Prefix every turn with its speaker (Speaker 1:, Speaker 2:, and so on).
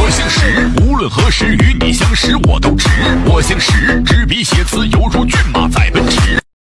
Speaker 1: 我姓石，无论何时与你相识我都直。我姓石，执笔写词犹如骏马在